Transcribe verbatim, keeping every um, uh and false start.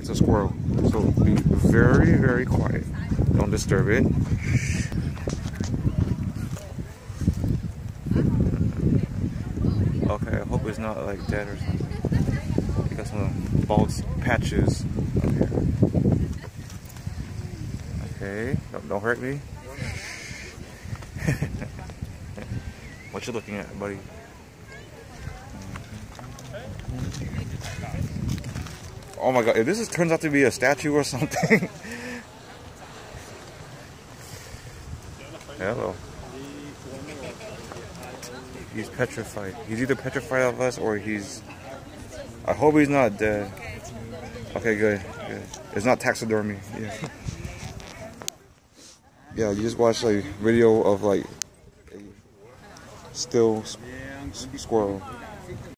It's a squirrel. So be very, very quiet. Don't disturb it. Okay, I hope it's not like dead or something. You got some bald patches up here. Okay, don't, don't hurt me. What you looking at, buddy? Oh my god, if this is, turns out to be a statue or something. Hello. He's petrified. He's either petrified of us or he's... I hope he's not dead. Okay, good. Good. It's not taxidermy. Yeah. Yeah, you just watched a video of like a still squirrel.